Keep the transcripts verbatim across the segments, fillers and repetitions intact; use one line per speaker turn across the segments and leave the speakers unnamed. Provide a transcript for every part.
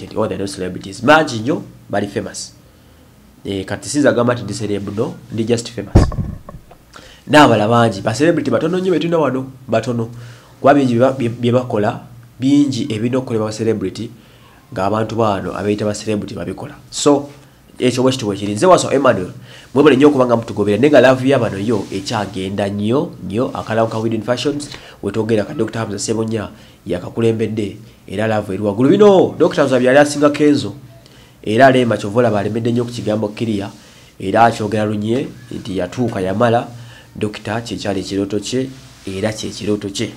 celebrated or they're not celebrities. Mangi nnyo bali famous. Eh, kati siza gamba ndi celeb no, ndi just famous. N'abala bangi ba celebrity batono nnyo betuna wano batono. Kwa bingi bye bakola bingi ebino okukolebwa ba celebrity ng'abantu bano abayita ba celebrity babikola. So ekyo bwe kitibwe kiri nze Waso Emmanuel mwebale nnyo okubanga mutugobera nenga love y'abano yo ekyagenda nnyo nnyo akalawo ka Within Fashions wetogera ka Doctor Hamza Sebonya yakakulembedde era love eri waggulu bino Doctor Hamza byali asinga Kenzo era Lema Chovola balemedde nnyo ku kigambo Kiria era akyogera lunye nti yatuuka yamala Doctor kyekyali ekiroto kye era kyekiroto kye.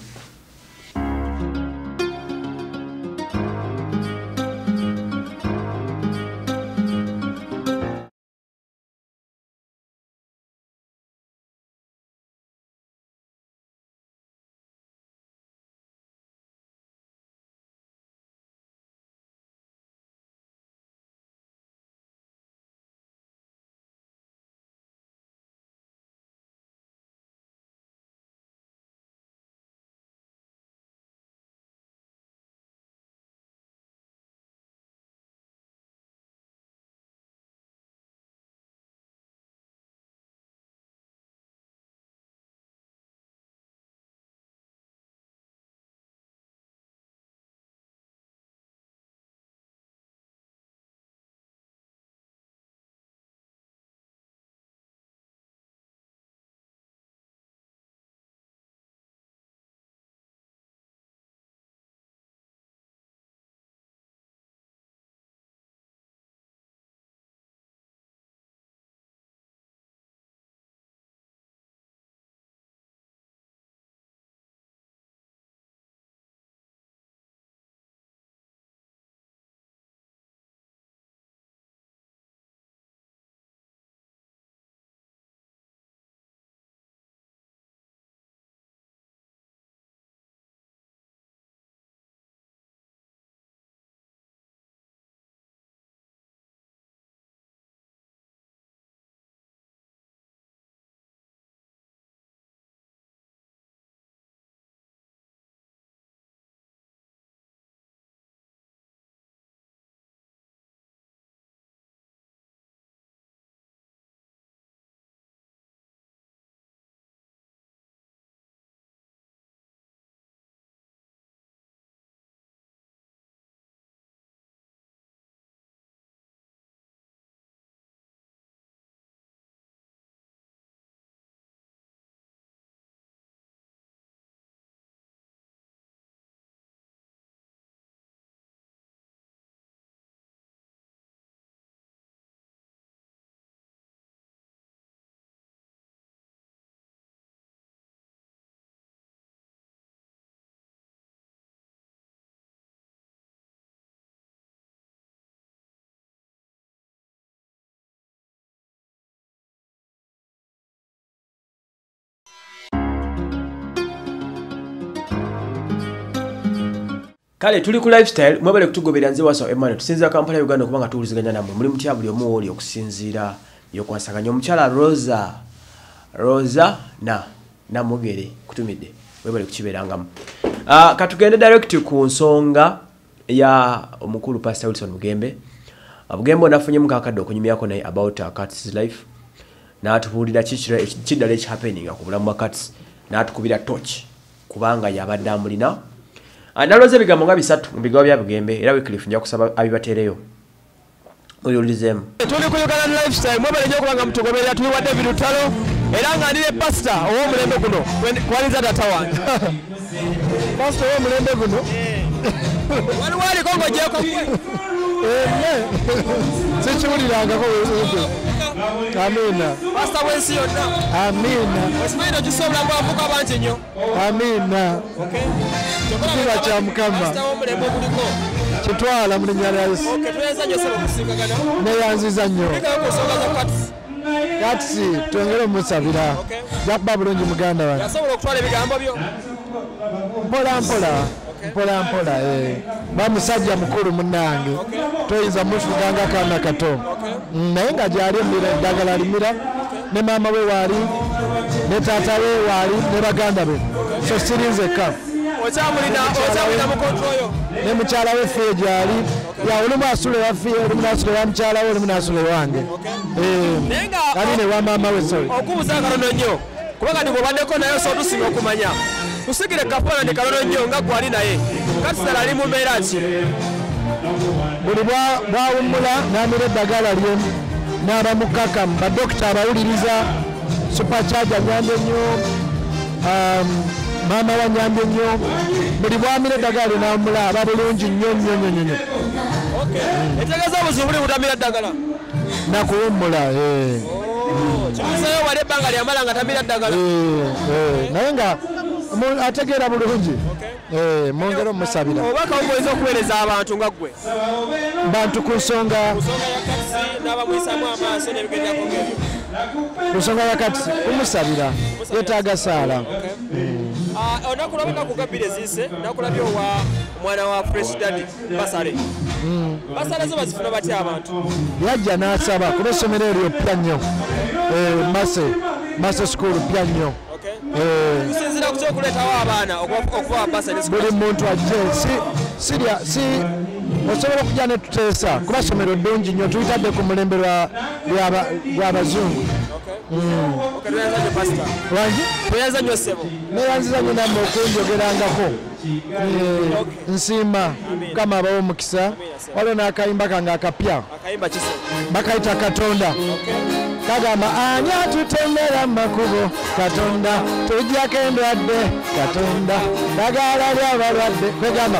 Kale tuli ku lifestyle mwebale kutugobera nze Waso Emmanuel tusinzira Kampala Uganda kubanga tuwuliziganya namwe muri mutya buli omu oli okusinzira yokwasaganya omukyala Rosa Rosa na namugere kutumidde mwebale kukiberangamu. Ah uh, katugende direct ku nsonga ya omukulu Pastor Wilson Mugembe. Abugembo nafunye mukakadde okunyumyako naye about uh, Kat's life na atubulira kikira ekidala eki happening ku bulamu bwa Kat's na atukubira torch kubanga yabadde amulina. Analoze bigambo nga bisatu mbigawo bya Bugembe era Wycliffe nja kusaba abibatereyo. Oyulizemu. Tuli ku Uganda lifestyle mwebale nyo kubanga mutugobera tuli wa David Utalo era nga ndile pastor owo mulembe guno kwaliza data wange. Pastor owo mulembe guno. Wali wali kongo jeko kwe. Eh. Sichuliranga ko wewe. Amina. Pastor wensi yonna. Amina. Esimaino jisobla mwa avuka banje nyo. Amina. Okay. Kiba cha mukama. Pastor owo mulembe guliko. Kitwala muri nyara ya Yesu. Okay, tweza nyo sebo kusingagana. Ne yanziza nyo. Bika ko songa za Kat's. Kat's twengere musabira. Okay. Yakba bulungi muganda wange. Yasobola okutwala ebigambo byo. Mpola mpola. Mpola mpola eh. Bamusajja mukuru munange. Okay. Toyinza mushuganga kana kato. Okay. Nenga jali mira dagala limira. Okay. Ne mama we wali. Ne tata we wali ne baganda be. So sirinze ka. Ochamulina ochamulina mu control
ne mukyala we ffe gyali ya olumu asule waffe olumu nasule wa mukyala we olumu nasule wange ali ne wa maama we sorry
okubuza kalono nnyo kubanga ndi bwobaddeko naye so tusinga okumanya tusigire kapona ndi kalono nnyo nga gwali naye kasala ali mu mbeera ki
buli bwawummula n'amira eddagala lye n'aba mukkakamu badokita abawuliriza supercharge anyambye nnyo maama wanyambye nnyo buli bwamira eddagala lye n'awummula aba bulungi nnyo nnyo nnyo nnyo
etegeeza obuzibu buli butamira eddagala
nakuwummula
kibuzayo wali ebbanga lyamala nga tamira eddagala
naye nga ategeera bulungi mwongere omusabira
obaka omuweza okuweereza abantu nga ggwe
bantu ku nsonga ku nsonga ya katisi kumusabira yetaaga saala
onakulaba ennaku gabbiri eziise nakulabye owa omwana wa president basale basale zo bazifuna batya abantu
yajja n'asaba kuba essomero eryo ppya nnyo mase mase school ppya nnyo
kusinzira ku kyokuleetawo abaana okuva basale
buli muntu ajje sirya si osobola okujja ne tuteesa kuba ssomero ddungi nnyo tuyitadde ku mulembe lw'abazungu neyanziza nyo namme okunjogerangako nsiima mukama abawo omukisa waliwo n'akayimba kange akapya bakayita katonda kagamba ani atutemera makubo katonda tujjako endwadde katonda dagala lyabalwadde kwegamba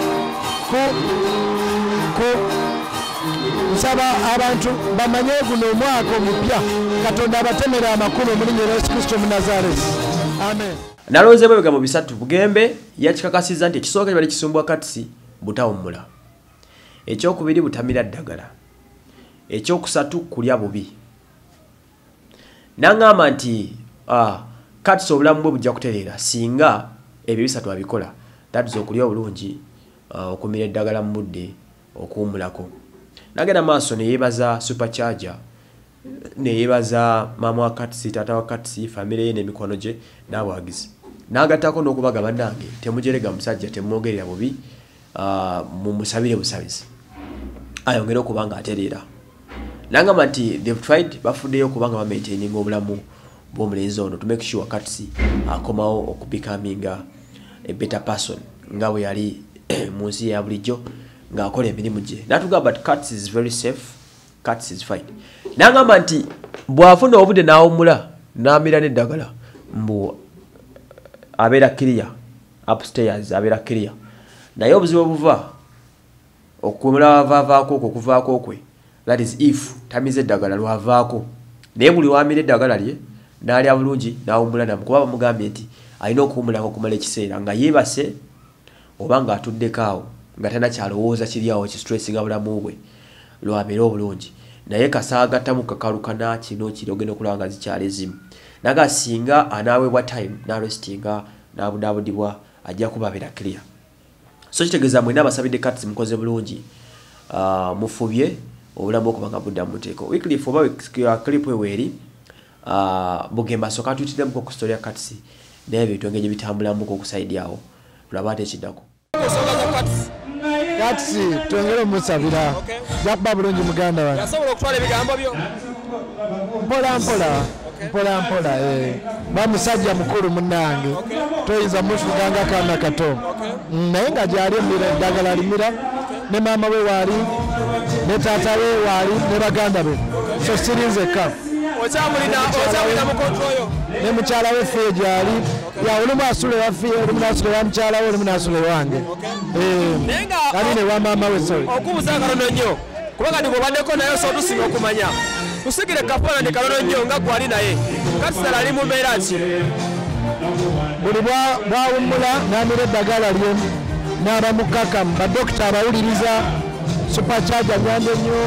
nsaba abantu bamanye guno omwaka omupya katonda abatemera amakubo mu linnya lya Yesu Kristo Munazareti amen.
Nalonzeemu ebigambo bisatu. Bugembe yakikakasizza nti ekisooka kibali kisumbwa katisi butawummula, ekyokubiri butamira ddagala, ekyokusatu kulya bubi. Nangamba nti ah, katisi obulamu bwe bujja kutereera singa ebyo bisatu abikola, that is okulya obulungi, uh, okumira eddagala mu budde, okuwummulako. Nagenda maaso ne yeebaza supercharger, ne yeebaza maama wa katisi, taata wa katisi, famire ye n'emikono gye n'abawagizi. N'agattako n'okubaga bannange temujerega musajja temwogerera bubi, uh, mumusabire busabizi ayongere okuba nga atereera. Nangamba nti they've tried, bafuddeyo okuba nga bamaintaininga obulamu bw'omulenzi ono to make sure katisi akomawo okubikaminga a better person nga bwe yali mu nsi ya bulijjo ng'akola emirimu gye. Natugamba but katisi is very safe, katisi is fine. Nangamba nti bw'afuna obudde n'awummula n'amira n'eddagala mbu abeera clear upstairs, abeera clear. Naye obuzibu obuva okumula avaavaako okwo okuvaako kwe, that is if tamize eddagala lwavaako. Naye buli wamira eddagala lye n'alya bulungi n'awummula namu, kuba bamugambye nti alina okuwummulako okumala ekiseera nga yeebase oba ng'atuddeko awo nga tannakyalowooza kiri awo kistressinga bulamu bwe lwabeera obulungi. Naye kasaagattamu kakalukana kino kiri ogenda okulaba nga zikyali ezimu. Naga singa anaweebwa time n'arestinga n'abudaabudibwa ajja kuba abeera clear. So kitegeeza mwena abasabidde katisi mukoze bulungi, uh, mufubye obulamu okuba nga budda mu nteeko. Wycliffe oba clip eweeri uh, Bugembe asooka atuyitiddemu ku story ya katisi naye ebintu engeri gye bitambulamuko okusayidi awo tulaba ate ekiddako.
Katisi twongere omusabira jakuba bulungi muganda wange.
Yasobola okutwala ebigambo byo
mpola mpola mpola mpola bamusajja mukulu munnange toyinza musuganga kaana kato naye nga gyali emmira eddagala limira ne maama we waali ne taata we waali ne baganda be so sirinzekka
okyamulina mu control
ne mukyala we ffe gyali ya olumu asule waffe olumu nasule wa mukyala we olumu nasule wange ali ne wa maama we sorry
okubuza kalono nnyo kubanga ndi bwobaddeko naye so tusinga okumanya tusigire kapona ndi kalono nnyo nga gwali naye katisala ali mu mbeera ki
buli bwawummula n'amira eddagala lye n'aba mukkakamu badokita abawuliriza supercharge anyambye nnyo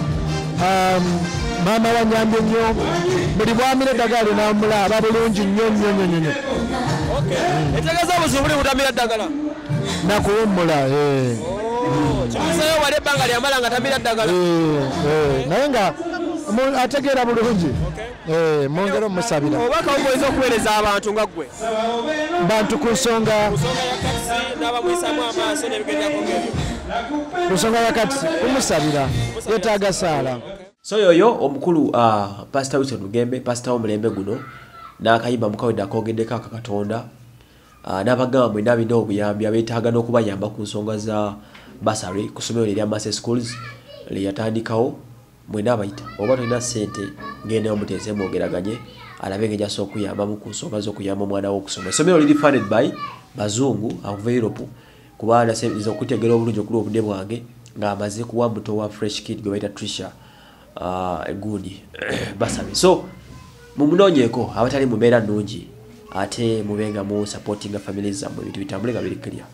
maama wanyambye nnyo buli bwamira eddagala lye n'awummula aba bulungi nnyo nnyo nnyo nnyo.
Etegeeza obuzibu buli butamira eddagala
nakuwummula
kibuzayo wali ebbanga lyamala nga tamira eddagala
naye nga ategeera bulungi eh mongero musabira
obaka oboyinza okuweereza abantu nga ggwe
bantu ku nsonga
kusonga ya taxi n'abamwisamu amaaso n'ebigendako ng'ebyo
ku nsonga yakati kumusabira yetaaga saala
so yoyo omukulu uh, pastor Wilson Lugembe pastor omulembe guno n'akayimba mukawedde akogeddeko akakatonda uh, n'abagamba mwe nabina obuyambi abeetaaga n'okubayamba ku nsonga za basari ku ssomero erya Massey Schools lye yatandikawo mwena abayita oba tolina ssente ngenda omuteese mwogeraganye alabe ng'ejja so okuyambamu ku nsonga z'okuyamba omwana wo okusoma essomero liri funded by bazungu akuva Europe kuba nasinza okutegeera obulungi okuli obudde bwange ng'amaze kuwa muto wa fresh kid gwe bayita Trisha uh, egundi basabe so mumunoonyeeko abatali mu mbeera nnungi ate mubenga mu supportinga families zammwe ebintu bitambule nga biri clear.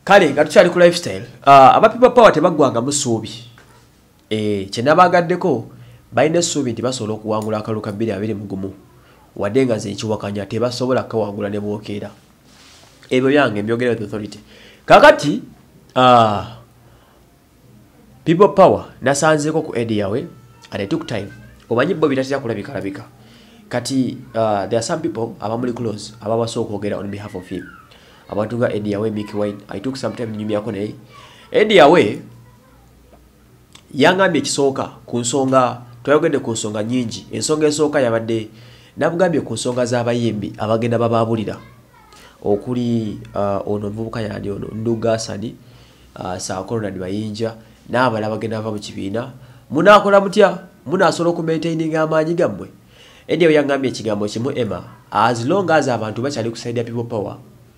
kale nga tukyali ku lifestyle uh, aba people power tebaggwanga mu ssuubi eh kye nabagaddeko balina essuubi nti basobola okuwangula akalulu ka bbiri abiri mu gumu wadde nga ze nkiwakanya tebasobola kawangula ne bwokeera ebyo byange mbyogera with authority kakati uh, people power nasanzeko ku edi yawe and it took time omanyi bo bitatira kulabika labika kati uh, there are some people abamuli close ababaso okwogera on behalf of him abantu nga edi yawe Mickey Wine I took some time nyumi yako naye edi yawe yangambye ekisooka ku nsonga twayogedde ku nsonga nyingi ensonga esooka yabadde nabugambye ku nsonga z'abayimbi abagenda bababulira okuli uh, ono mvubuka yandi ono Ndugasani uh, Saakolo na Bayinja n'abala bagenda bava mu kibiina munaakola mutya munasobola okumaintaininga amaanyi gammwe edi yawe yangambye ekigambo kimu Emma as long as abantu bakyali kusaidia people power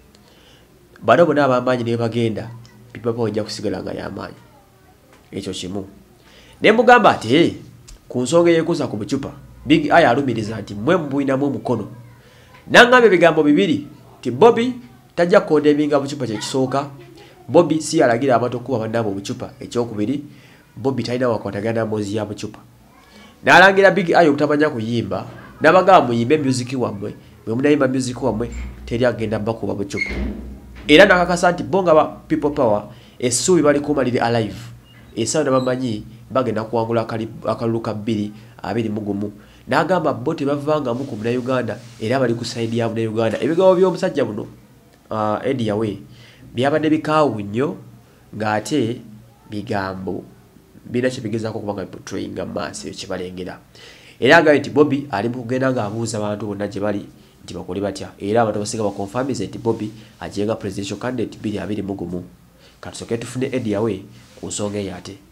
bano bonna ab'amaanyi ne bagenda people power ejja kusigala nga y'amaanyi ekyo kimu ne mugamba ati hey, ku nsonga eyekuusa ku bucupa Big Eye alumiriza nti mwe mubuyinamu omukono nangambye ebigambo bibiri ti Bobby tajja kondebinga bucupa kyekisooka Bobby si alagira abantu okuba bannabo obucupa ekyokubiri Bobby talina wakwatagana mbozi ya bucupa n'alangira Big Eye okutabanya kuyimba n'abagamba muyimbe music wammwe bwe munayimba music wammwe teri agenda bakuba bucupa era nakakasa nti bonga ba people power essuubi bali kumalire alive esawo nabamanyi bagenda kuwangula akalulu ka bbiri abiri mu gumu n'agamba bo tebavanga mu ku Uganda era bali kusaidia mu Uganda ebigambo by'omusajja buno uh, edi yawe byabadde bikaawu nnyo ng'ate bigambo bina kye bigezaako kubanga portrayinga maasi ekyo kibalengera era agambye nti Bobby ali mu kugenda ng'abuuza abantu bonna gye bali nti bakole batya era abantu basinga bakonfamize nti Bobby ajenga presidential candidate bbiri abiri mu gumu katusoke tufune edi yawe ku nsonga eyo ate